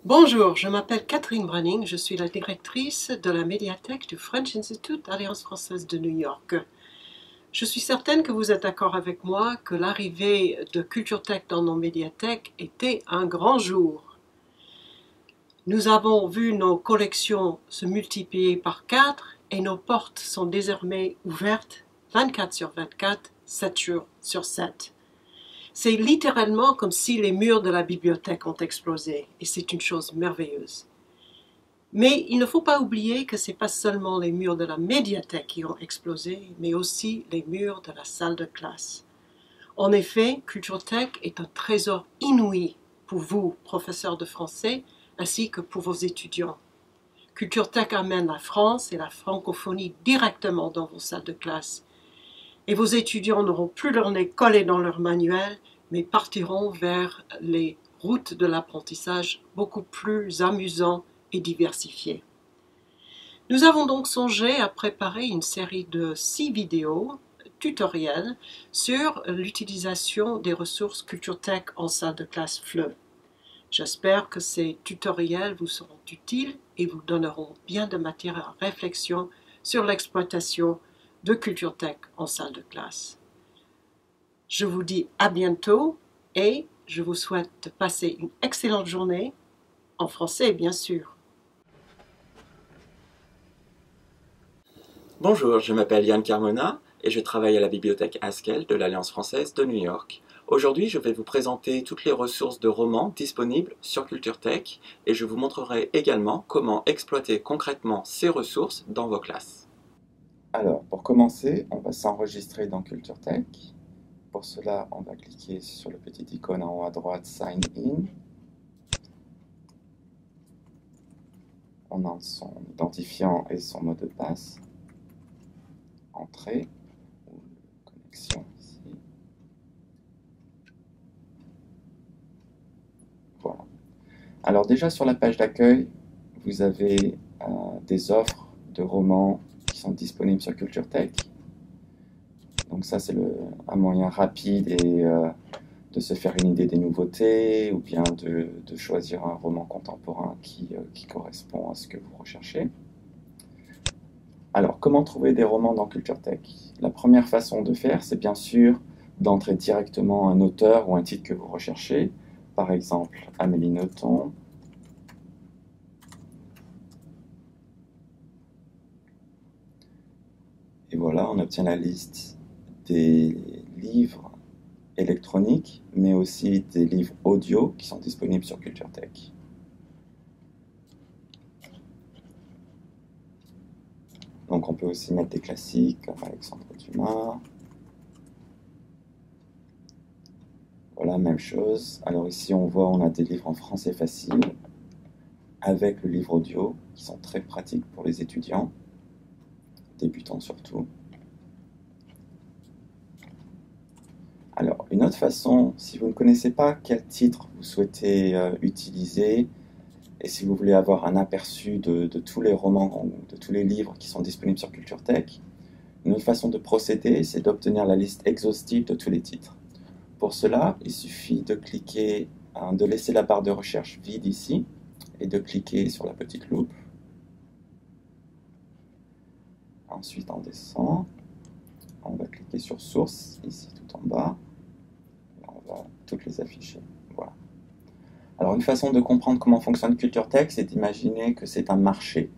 Bonjour, je m'appelle Catherine Branning, je suis la directrice de la médiathèque du French Institute Alliance française de New York. Je suis certaine que vous êtes d'accord avec moi que l'arrivée de CultureTech dans nos médiathèques était un grand jour. Nous avons vu nos collections se multiplier par 4 et nos portes sont désormais ouvertes 24 sur 24, 7 jours sur 7. C'est littéralement comme si les murs de la bibliothèque ont explosé, et c'est une chose merveilleuse. Mais il ne faut pas oublier que ce n'est pas seulement les murs de la médiathèque qui ont explosé, mais aussi les murs de la salle de classe. En effet, CultureTech est un trésor inouï pour vous, professeurs de français, ainsi que pour vos étudiants. CultureTech amène la France et la francophonie directement dans vos salles de classe. Et vos étudiants n'auront plus leur nez collé dans leur manuel, mais partiront vers les routes de l'apprentissage beaucoup plus amusants et diversifiées. Nous avons donc songé à préparer une série de 6 vidéos tutoriels sur l'utilisation des ressources CultureTech en salle de classe FLE. J'espère que ces tutoriels vous seront utiles et vous donneront bien de matière à réflexion sur l'exploitation de CultureTech en salle de classe. Je vous dis à bientôt et je vous souhaite de passer une excellente journée, en français bien sûr. Bonjour, je m'appelle Yann Carmona et je travaille à la bibliothèque Haskell de l'Alliance française de New York. Aujourd'hui, je vais vous présenter toutes les ressources de romans disponibles sur CultureTech et je vous montrerai également comment exploiter concrètement ces ressources dans vos classes. Alors, pour commencer, on va s'enregistrer dans CultureTech. Pour cela, on va cliquer sur le petit icône en haut à droite, Sign In. On a son identifiant et son mot de passe. Entrée, ou connexion ici. Voilà. Alors déjà sur la page d'accueil, vous avez des offres de romans qui sont disponibles sur CultureTech. Donc ça, c'est un moyen rapide et de se faire une idée des nouveautés ou bien de choisir un roman contemporain qui correspond à ce que vous recherchez. Alors, comment trouver des romans dans CultureTech? La première façon de faire, c'est bien sûr d'entrer directement un auteur ou un titre que vous recherchez. Par exemple, Amélie Nothomb. Et voilà, on obtient la liste des livres électroniques, mais aussi des livres audio qui sont disponibles sur CultureTech. Donc on peut aussi mettre des classiques comme Alexandre Dumas. Voilà, même chose. Alors ici on voit, on a des livres en français facile, avec le livre audio, qui sont très pratiques pour les étudiants, débutants surtout. Alors, une autre façon, si vous ne connaissez pas quel titre vous souhaitez utiliser, et si vous voulez avoir un aperçu de tous les romans, de tous les livres qui sont disponibles sur CultureTech, une autre façon de procéder, c'est d'obtenir la liste exhaustive de tous les titres. Pour cela, il suffit de cliquer, de laisser la barre de recherche vide ici, et de cliquer sur la petite loupe. Ensuite, on descend. On va cliquer sur Source, ici tout en bas. Et on va toutes les afficher. Voilà. Alors, une façon de comprendre comment fonctionne CultureTech, c'est d'imaginer que c'est un marché.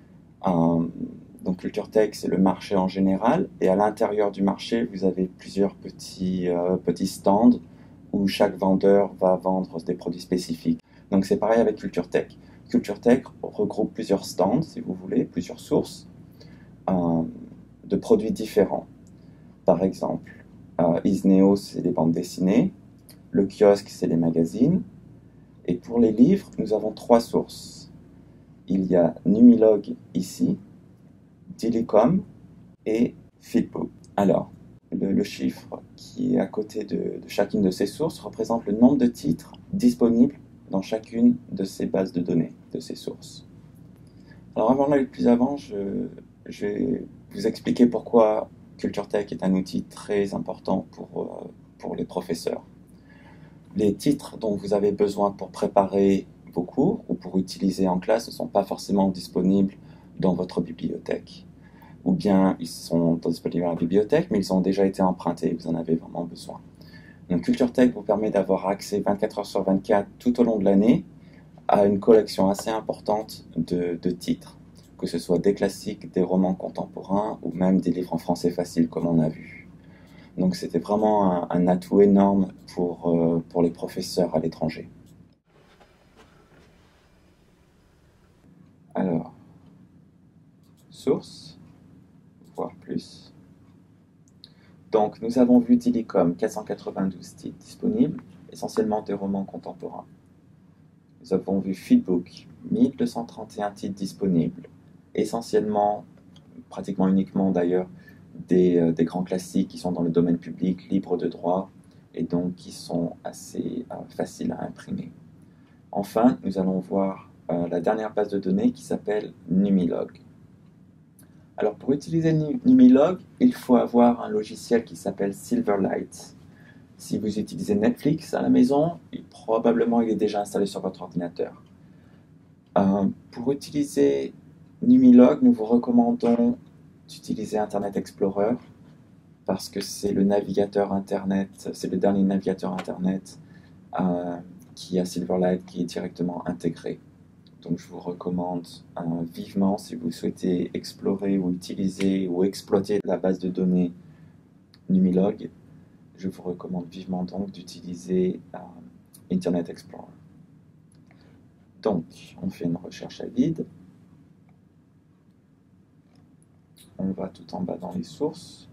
Donc, CultureTech, c'est le marché en général. Et à l'intérieur du marché, vous avez plusieurs petits stands où chaque vendeur va vendre des produits spécifiques. Donc, c'est pareil avec CultureTech. CultureTech regroupe plusieurs stands, si vous voulez, plusieurs sources de produits différents. Par exemple, Isneo, c'est des bandes dessinées. Le kiosque, c'est les magazines. Et pour les livres, nous avons 3 sources. Il y a Numilog ici, Dilicom et Philbook. Alors, le chiffre qui est à côté de chacune de ces sources représente le nombre de titres disponibles dans chacune de ces bases de données, de ces sources. Alors avant d'aller plus avant, je vais vous expliquer pourquoi CultureTech est un outil très important pour les professeurs. Les titres dont vous avez besoin pour préparer vos cours ou pour utiliser en classe ne sont pas forcément disponibles dans votre bibliothèque. Ou bien ils sont disponibles à la bibliothèque, mais ils ont déjà été empruntés et vous en avez vraiment besoin. Donc CultureTech vous permet d'avoir accès 24 heures sur 24 tout au long de l'année à une collection assez importante de titres, que ce soit des classiques, des romans contemporains ou même des livres en français facile comme on a vu. Donc c'était vraiment un atout énorme pour les professeurs à l'étranger. Alors, sources, voire plus. Donc nous avons vu Dillicom, 492 titres disponibles, essentiellement des romans contemporains. Nous avons vu Feedbook, 1231 titres disponibles, essentiellement, pratiquement uniquement d'ailleurs, des grands classiques qui sont dans le domaine public, libres de droit, et donc qui sont assez faciles à imprimer. Enfin, nous allons voir la dernière base de données qui s'appelle Numilog. Alors pour utiliser Numilog, il faut avoir un logiciel qui s'appelle Silverlight. Si vous utilisez Netflix à la maison, probablement il est déjà installé sur votre ordinateur. Pour utiliser Numilog, nous vous recommandons d'utiliser Internet Explorer parce que c'est le navigateur Internet, c'est le dernier navigateur Internet qui a Silverlight qui est directement intégré. Donc je vous recommande vivement, si vous souhaitez explorer ou utiliser ou exploiter la base de données Numilog, je vous recommande vivement donc d'utiliser Internet Explorer. Donc, on fait une recherche à vide. On va tout en bas dans les sources,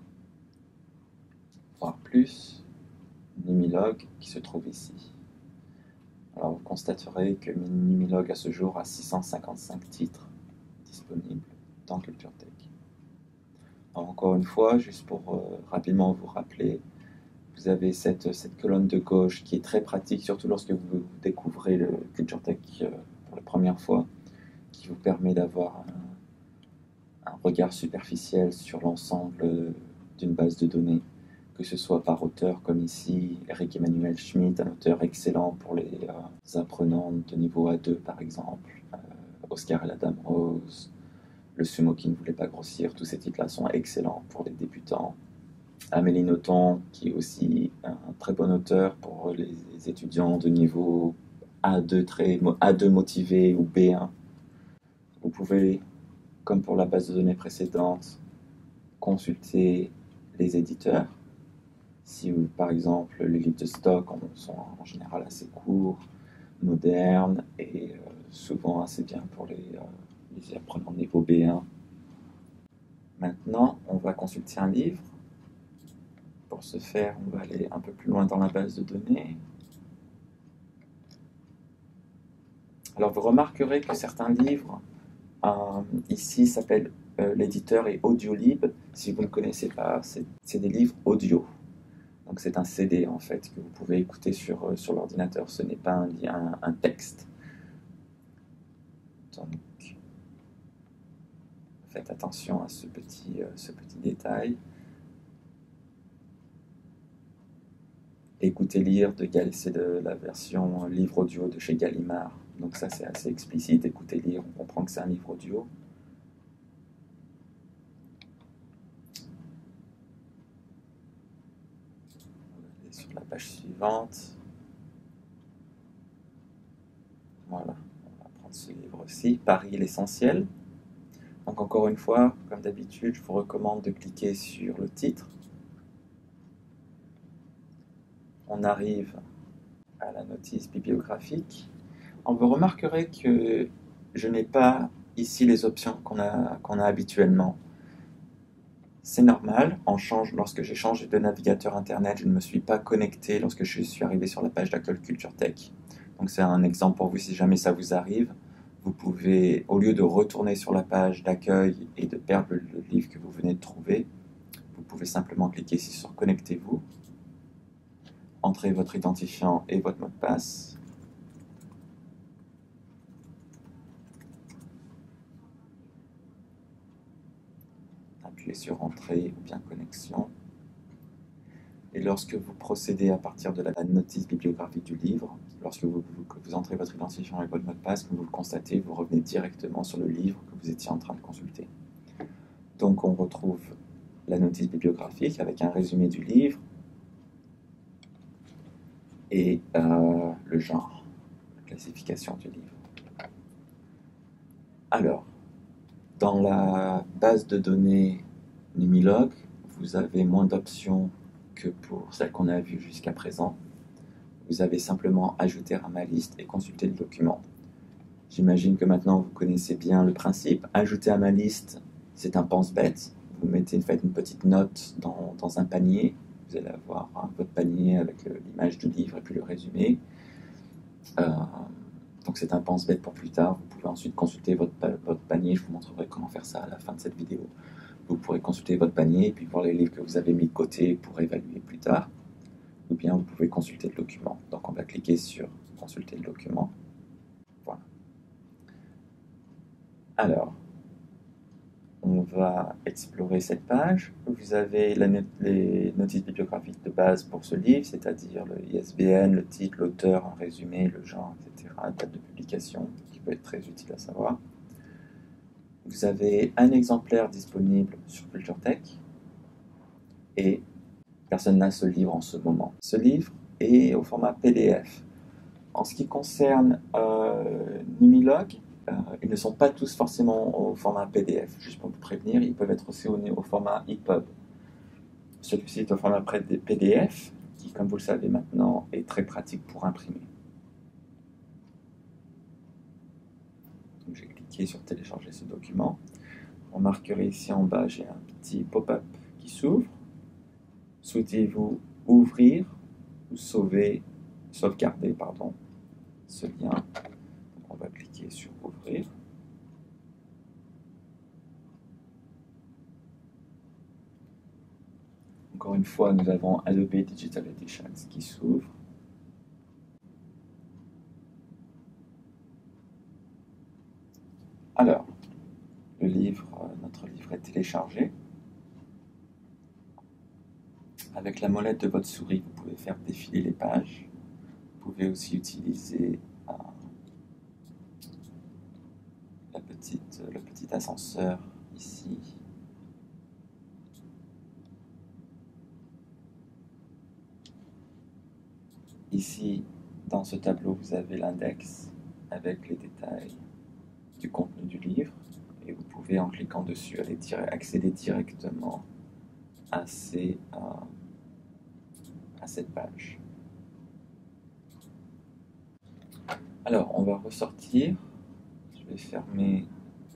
voir plus, Numilog qui se trouve ici. Alors vous constaterez que Numilog à ce jour a 655 titres disponibles dans CultureTech. Alors encore une fois, juste pour rapidement vous rappeler, vous avez cette colonne de gauche qui est très pratique, surtout lorsque vous découvrez le CultureTech pour la première fois, qui vous permet d'avoir un regard superficiel sur l'ensemble d'une base de données, que ce soit par auteur comme ici, Eric Emmanuel Schmitt, un auteur excellent pour les apprenants de niveau A2 par exemple, Oscar et la Dame Rose, Le Sumo qui ne voulait pas grossir, tous ces titres-là sont excellents pour les débutants. Amélie Nothomb, qui est aussi un très bon auteur pour les étudiants de niveau A2, A2 motivé ou B1. Vous pouvez, comme pour la base de données précédente, consulter les éditeurs. Si par exemple les livres de stock sont en général assez courts, modernes et souvent assez bien pour les apprenants niveau B1. Maintenant, on va consulter un livre. Pour ce faire, on va aller un peu plus loin dans la base de données. Alors vous remarquerez que certains livres, ici s'appellent l'éditeur est Audiolib. Si vous ne connaissez pas, c'est des livres audio. Donc c'est un CD en fait que vous pouvez écouter sur l'ordinateur. Ce n'est pas un texte. Donc faites attention à ce petit détail. Écouter lire c'est de la version livre audio de chez Gallimard. Donc ça c'est assez explicite. Écouter lire, on comprend que c'est un livre audio. On va aller sur la page suivante. Voilà, on va prendre ce livre-ci, Paris l'essentiel. Donc encore une fois, comme d'habitude, je vous recommande de cliquer sur le titre. On arrive à la notice bibliographique. Vous remarquerez que je n'ai pas ici les options qu'on a habituellement. C'est normal, lorsque j'ai changé de navigateur internet, je ne me suis pas connecté lorsque je suis arrivé sur la page d'accueil CultureTech. Donc c'est un exemple pour vous si jamais ça vous arrive. Vous pouvez, au lieu de retourner sur la page d'accueil et de perdre le livre que vous venez de trouver, vous pouvez simplement cliquer ici sur Connectez-vous. Entrez votre identifiant et votre mot de passe. Appuyez sur Entrée ou bien Connexion. Et lorsque vous procédez à partir de la notice bibliographique du livre, lorsque vous entrez votre identifiant et votre mot de passe, comme vous le constatez, vous revenez directement sur le livre que vous étiez en train de consulter. Donc on retrouve la notice bibliographique avec un résumé du livre et le genre, la classification du livre. Alors, dans la base de données Numilog, vous avez moins d'options que pour celle qu'on a vue jusqu'à présent. Vous avez simplement ajouter à ma liste et consulter le document. J'imagine que maintenant vous connaissez bien le principe. Ajouter à ma liste, c'est un pense-bête. Vous faites une petite note dans un panier. Vous allez avoir votre panier avec l'image du livre et puis le résumé. Donc c'est un pense-bête pour plus tard. Vous pouvez ensuite consulter votre panier. Je vous montrerai comment faire ça à la fin de cette vidéo. Vous pourrez consulter votre panier et puis voir les livres que vous avez mis de côté pour évaluer plus tard. Ou bien vous pouvez consulter le document. Donc on va cliquer sur consulter le document. Voilà. Alors, on va explorer cette page. Vous avez les notices bibliographiques de base pour ce livre, c'est-à-dire le ISBN, le titre, l'auteur, un résumé, le genre, etc., date de publication, qui peut être très utile à savoir. Vous avez un exemplaire disponible sur CultureTech et personne n'a ce livre en ce moment. Ce livre est au format PDF. En ce qui concerne Numilog, ils ne sont pas tous forcément au format PDF. Juste pour vous prévenir, ils peuvent être aussi au format EPUB. Celui-ci est au format PDF, qui, comme vous le savez maintenant, est très pratique pour imprimer. Donc, j'ai cliqué sur télécharger ce document. Vous remarquerez ici en bas, j'ai un petit pop-up qui s'ouvre. Souhaitez-vous ouvrir ou sauvegarder ce lien? Donc on va cliquer sur ouvrir. Encore une fois, nous avons Adobe Digital Editions qui s'ouvre. Alors, notre livre est téléchargé. Avec la molette de votre souris, vous pouvez faire défiler les pages. Vous pouvez aussi utiliser le petit ascenseur ici. Ici, dans ce tableau, vous avez l'index avec les détails du contenu du livre. Et vous pouvez, en cliquant dessus, accéder directement à cette page. Alors, on va ressortir. Je vais fermer.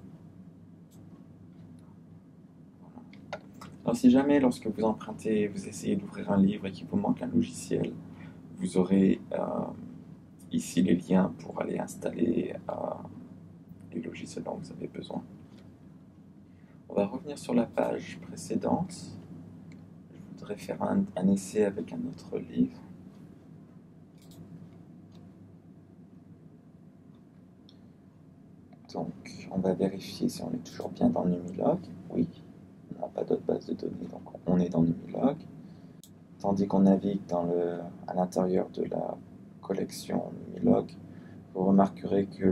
Voilà. Alors, si jamais, lorsque vous empruntez, vous essayez d'ouvrir un livre et qu'il vous manque un logiciel, vous aurez ici les liens pour aller installer les logiciels dont vous avez besoin. On va revenir sur la page précédente. Je voudrais faire un essai avec un autre livre. Donc, on va vérifier si on est toujours bien dans Numilog. Oui, on n'a pas d'autre base de données, donc on est dans Numilog. Tandis qu'on navigue à l'intérieur de la collection Numilog, vous remarquerez que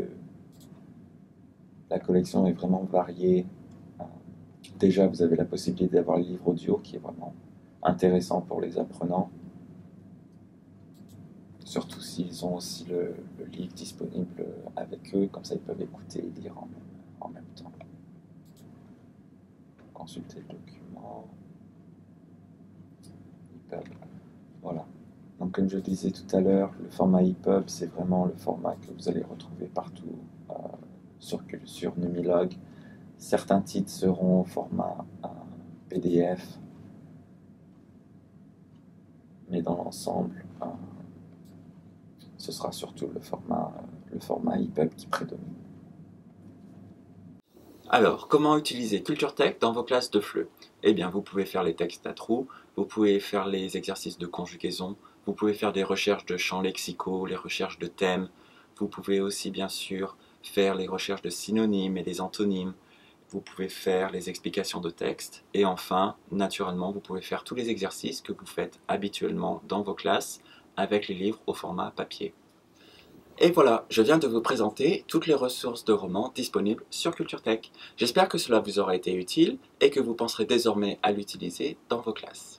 la collection est vraiment variée. Déjà, vous avez la possibilité d'avoir le livre audio qui est vraiment intéressant pour les apprenants. Surtout s'ils ont aussi le livre disponible avec eux, comme ça ils peuvent écouter et lire en même temps. Consulter le document. EPUB. Voilà. Donc comme je le disais tout à l'heure, le format EPUB, c'est vraiment le format que vous allez retrouver partout sur Numilog. Certains titres seront au format PDF, mais dans l'ensemble, ce sera surtout le format EPUB qui prédomine. Alors, comment utiliser CultureTech dans vos classes de FLE? Eh bien, vous pouvez faire les textes à trous, vous pouvez faire les exercices de conjugaison, vous pouvez faire des recherches de champs lexicaux, les recherches de thèmes, vous pouvez aussi, bien sûr, faire les recherches de synonymes et des antonymes, vous pouvez faire les explications de texte, et enfin, naturellement, vous pouvez faire tous les exercices que vous faites habituellement dans vos classes avec les livres au format papier. Et voilà, je viens de vous présenter toutes les ressources de romans disponibles sur CultureTech. J'espère que cela vous aura été utile et que vous penserez désormais à l'utiliser dans vos classes.